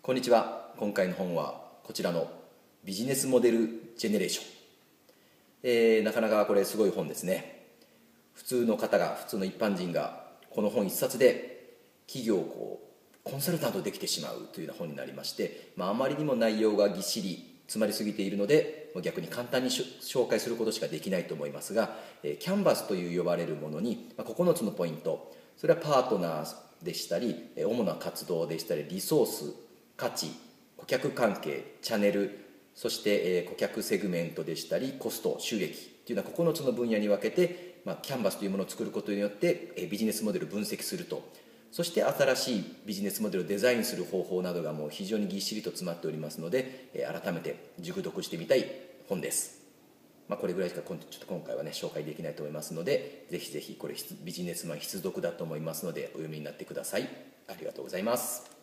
こんにちは。今回の本はこちらのビジネスモデルジェネレーション、なかなかこれすごい本ですね。普通の一般人がこの本一冊で企業をコンサルタントできてしまうというような本になりまして、あまりにも内容がぎっしり詰まりすぎているので逆に簡単に紹介することしかできないと思いますが、キャンバスという呼ばれるものに9つのポイント、それはパートナーでしたり主な活動でしたりリソース、価値、顧客関係、チャンネル、そして顧客セグメントでしたりコスト、収益というような9つの分野に分けて、キャンバスというものを作ることによってビジネスモデルを分析すると、そして新しいビジネスモデルをデザインする方法などがもう非常にぎっしりと詰まっておりますので、改めて熟読してみたい本です。これぐらいしかちょっと今回はね紹介できないと思いますので、ぜひぜひこれビジネスマン必読だと思いますのでお読みになってください。ありがとうございます。